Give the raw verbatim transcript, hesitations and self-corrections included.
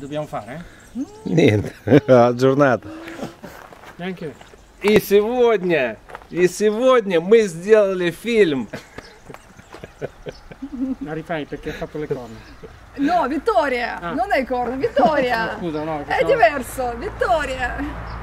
dobbiamo fare? Niente, giornata. Neanche. И сегодня, и сегодня мы сделали фильм. La rifai perché ha fatto le corna. No, Vittoria! Ah. Non è il corno, Vittoria! No, scusa, no. È no. diverso, Vittoria!